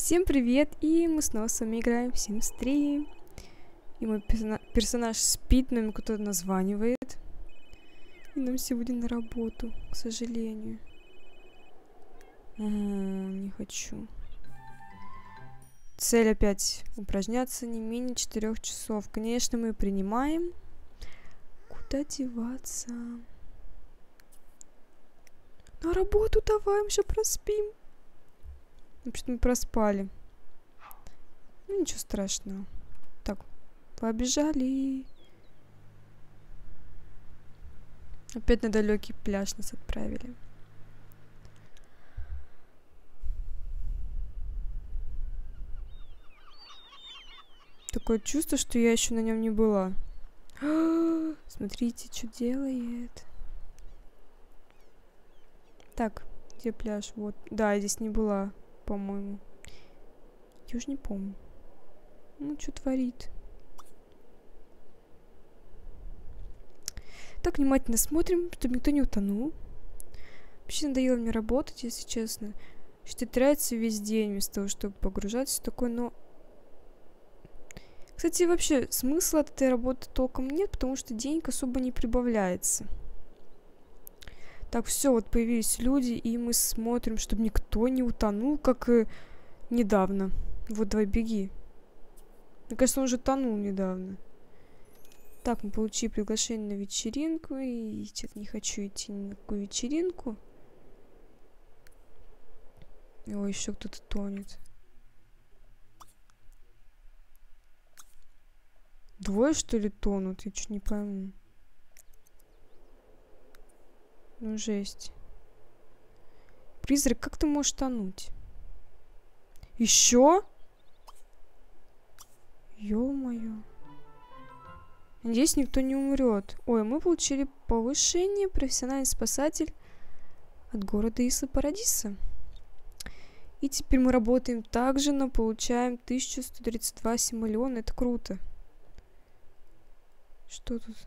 Всем привет, и мы снова с вами играем в Sims 3. И мой персонаж спит, но ему кто-то названивает. И нам сегодня на работу, к сожалению. Не хочу. Цель опять упражняться не менее 4 часов. Конечно, мы принимаем. Куда деваться? На работу давай, мы еще проспим. Вообще-то мы проспали. Ну, ничего страшного. Так, побежали. Опять на далекий пляж нас отправили. Такое чувство, что я еще на нем не была. Смотрите, что делает. Так, где пляж? Вот. Да, я здесь не была, по-моему. Я уже не помню. Ну, что творит? Так внимательно смотрим, чтобы никто не утонул. Вообще надоело мне работать, если честно. Что тратится весь день вместо того, чтобы погружаться в такое, но... Кстати, вообще, смысла от этой работы толком нет, потому что денег особо не прибавляется. Так, все, вот появились люди, и мы смотрим, чтобы никто не утонул, как и недавно. Вот, давай, беги. Мне кажется, он уже тонул недавно. Так, мы получили приглашение на вечеринку, и что-то не хочу идти ни на какую вечеринку. Ой, еще кто-то тонет. Двое, что ли, тонут? Я что-то не пойму. Ну, жесть. Призрак, как ты можешь тонуть? Еще? Ё-моё. Надеюсь, никто не умрет. Ой, мы получили повышение профессиональный спасатель от города Исла-Парадиса. И теперь мы работаем также, но получаем 1132 симолеона. Это круто. Что тут?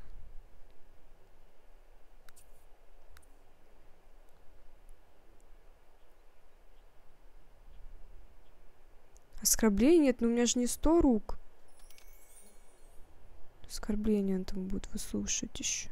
Оскорбление? Нет, но у меня же не 100 рук. Оскорбление он там будет выслушать еще.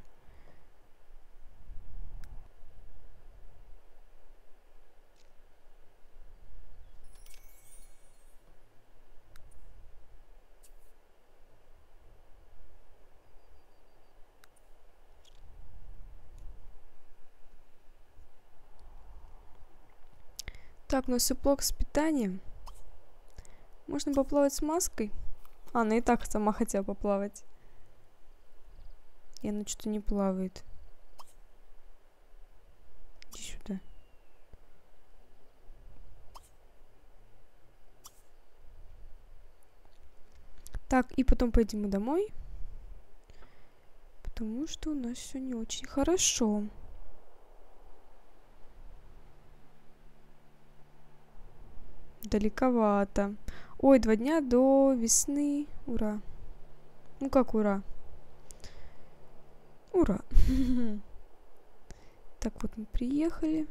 Так, у нас все плохо с питанием. Можно поплавать с маской? А, она и так сама хотела поплавать. И она что-то не плавает. Иди сюда. Так, и потом пойдем мы домой. Потому что у нас все не очень хорошо. Далековато. Ой, 2 дня до весны. Ура. Ну как ура? Ура. Так, вот мы приехали.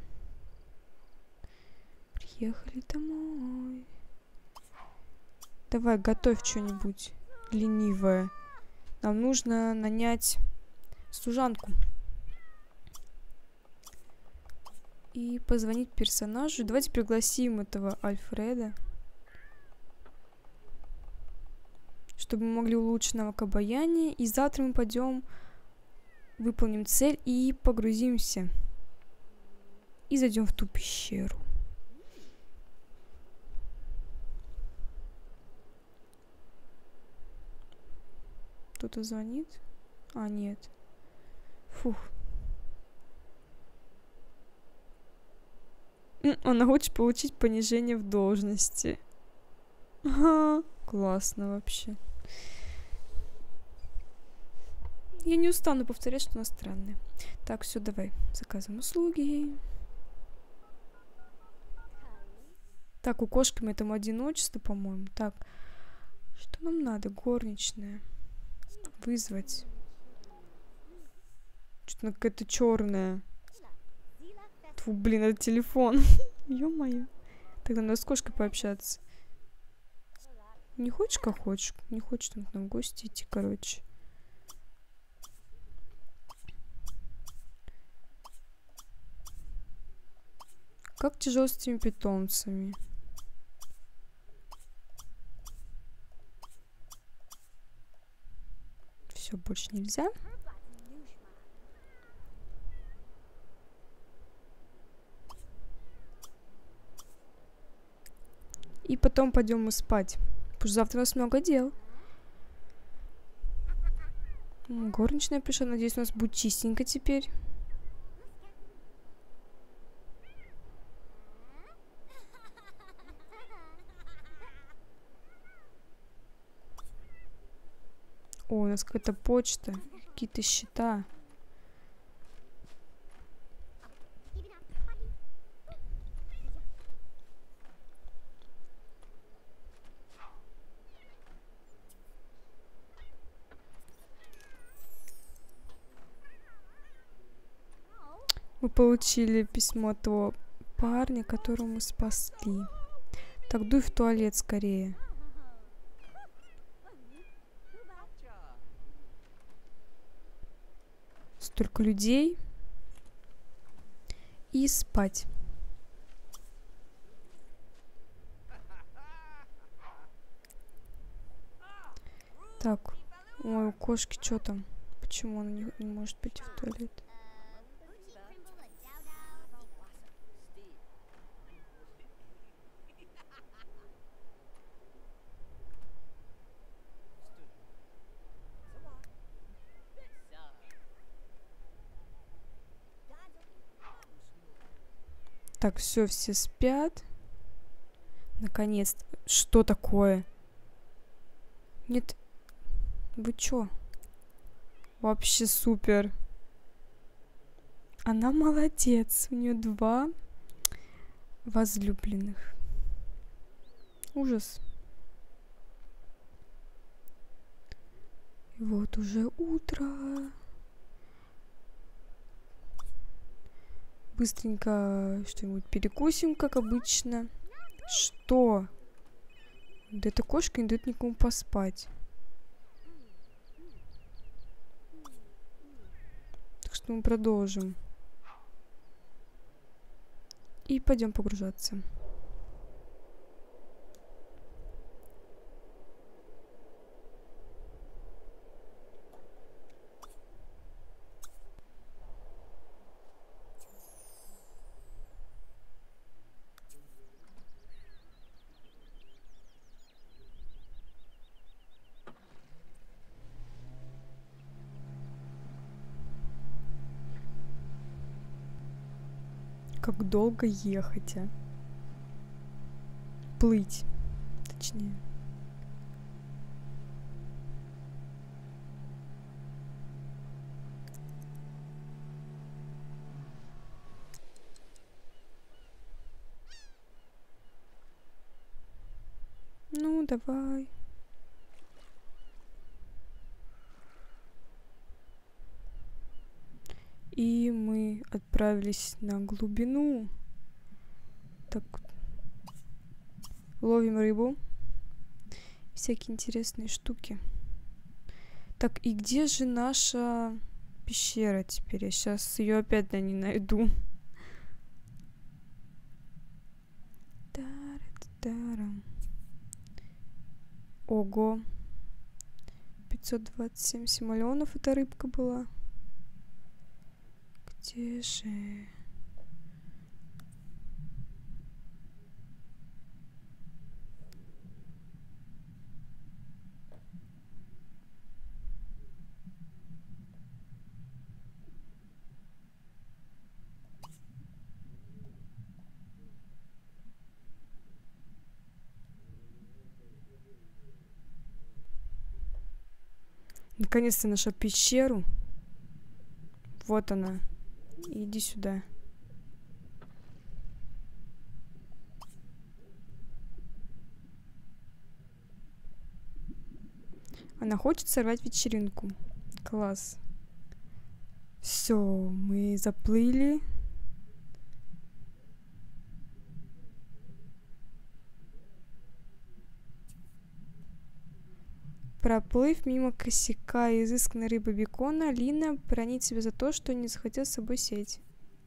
Приехали домой. Давай, готовь что-нибудь ленивое. Нам нужно нанять служанку. И позвонить персонажу. Давайте пригласим этого Альфреда. Чтобы мы могли улучшить навык обаяния. И завтра мы пойдем, выполним цель и погрузимся. И зайдем в ту пещеру. Кто-то звонит? А, нет. Фух. Она хочет получить понижение в должности. Ага, классно вообще. Я не устану повторять, что она странная. Так, все, давай. Заказываем услуги. Так, у кошки мы этому одиночество, по-моему. Так, что нам надо? Горничная. Вызвать. Что-то какая-то черная. Фу, блин, это телефон. Ё-моё. Так, надо с кошкой пообщаться. Не хочешь, как хочешь. Не хочешь там к нам в гости идти, короче. Как тяжело с этими питомцами. Все, больше нельзя. И потом пойдем мы спать. Потому что завтра у нас много дел. Горничная пришла. Надеюсь, у нас будет чистенько теперь. О, у нас какая-то почта. Какие-то счета. Мы получили письмо от того парня, которого мы спасли. Так, дуй в туалет скорее. Столько людей. И спать. Так. Ой, у кошки что там? Почему она не может пойти в туалет? Так, все спят. Наконец-то. Что такое? Нет. Вы чё? Вообще супер. Она молодец. У нее 2 возлюбленных. Ужас. И вот уже утро. Быстренько что-нибудь перекусим, как обычно. Что? Да эта кошка не дает никому поспать. Так что мы продолжим. И пойдем погружаться. Как долго ехать, а? Плыть, точнее. Ну, давай. И мы отправились на глубину. Так, ловим рыбу. Всякие интересные штуки. Так, и где же наша пещера теперь? Я сейчас ее опять не найду. Ого. 527 симолеонов эта рыбка была. Где же? Наконец-то нашла пещеру. Вот она. Иди сюда. Она хочет сорвать вечеринку. Класс. Все, мы заплыли. Проплыв мимо косяка изысканной рыбы бекона, Лина бронит себя за то, что не захватила с собой сеть.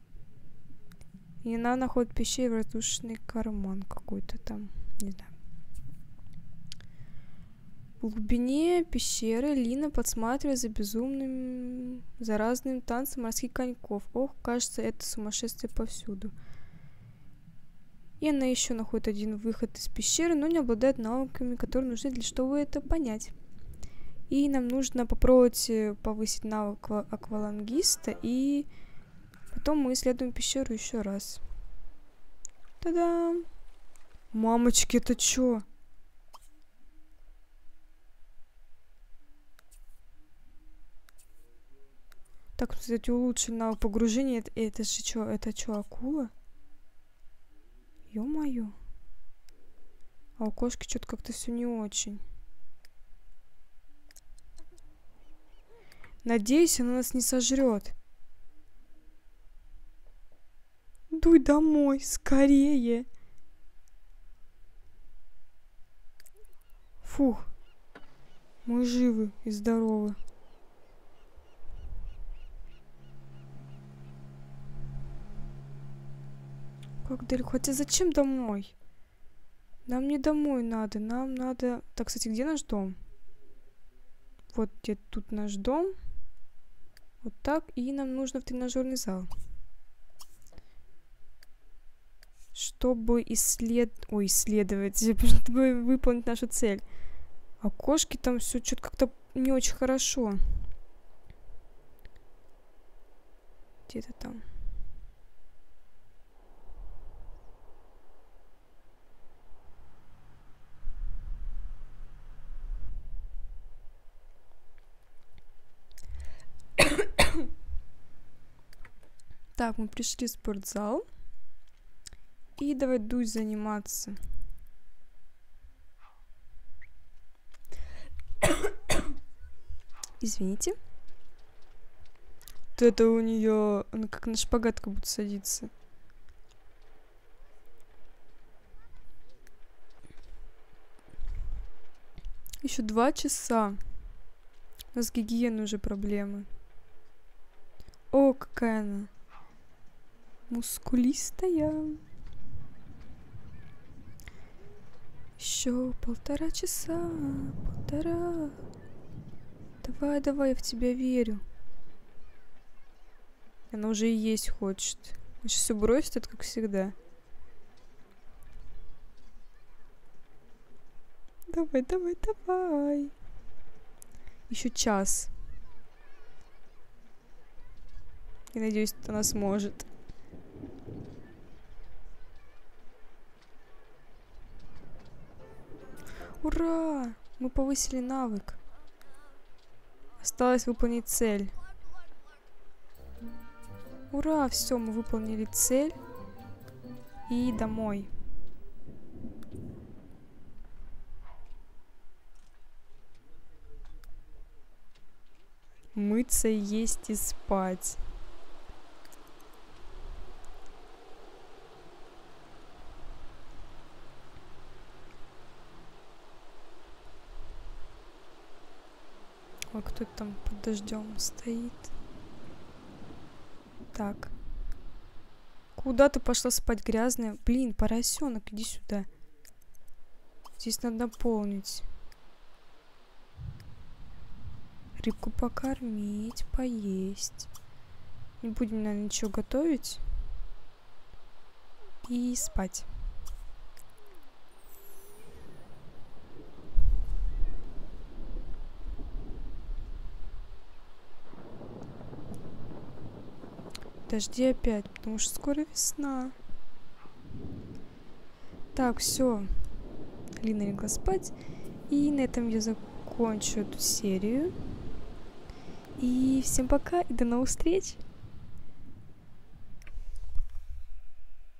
И она находит в пещере воздушный карман какой-то там, не знаю. В глубине пещеры Лина подсматривает за разным танцем морских коньков. Ох, кажется, это сумасшествие повсюду. И она еще находит один выход из пещеры, но не обладает навыками, которые нужны чтобы это понять. И нам нужно попробовать повысить навык аквалангиста, и потом мы исследуем пещеру еще раз. Та-дам! Мамочки, это чё? Так, кстати, улучшили навык погружения. Это же чё? Это чё, акула? Ё-моё. А у кошки что-то как-то все не очень. Надеюсь, она нас не сожрет. Дуй домой, скорее. Фух. Мы живы и здоровы. Как далеко? Хотя зачем домой? Нам не домой надо. Нам надо... Так, кстати, где наш дом? Вот где тут наш дом. Вот так. И нам нужно в тренажерный зал. Чтобы исследовать. Чтобы выполнить нашу цель. А кошки там все что-то как-то не очень хорошо. Где-то там. Так, мы пришли в спортзал. И давай дуй заниматься. Извините. Вот это у нее, она как на шпагат как будто садится. Еще 2 часа. У нас с гигиеной уже проблемы. О, какая она. Мускулистая. Еще 1,5 часа. 1,5. Давай, давай, я в тебя верю. Она уже и есть хочет. Она сейчас все бросит, это как всегда. Давай, давай, давай. Еще час. Я надеюсь, она сможет. Ура! Мы повысили навык. Осталось выполнить цель. Ура! Все, мы выполнили цель. И домой. Мыться, есть и спать. Ой, кто там под дождем стоит? Так. Куда ты пошла спать, грязная? Блин, поросенок, иди сюда. Здесь надо наполнить. Рыбку покормить, поесть. Не будем, наверное, ничего готовить. И спать. Дожди опять, потому что скоро весна. Так, все. Лина легла спать. И на этом я закончу эту серию. И всем пока и до новых встреч!